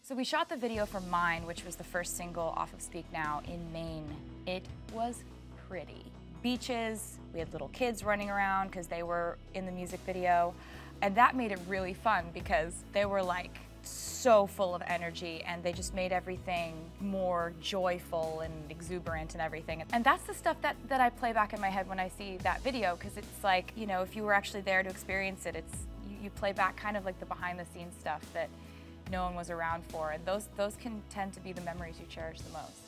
So we shot the video for Mine, which was the first single off of Speak Now, in Maine. It was pretty. Beaches, we had little kids running around because they were in the music video. And that made it really fun because they were like so full of energy and they just made everything more joyful and exuberant and everything. And that's the stuff that I play back in my head when I see that video, because it's like, you know, if you were actually there to experience it, you play back kind of like the behind the scenes stuff that no one was around for, and those can tend to be the memories you cherish the most.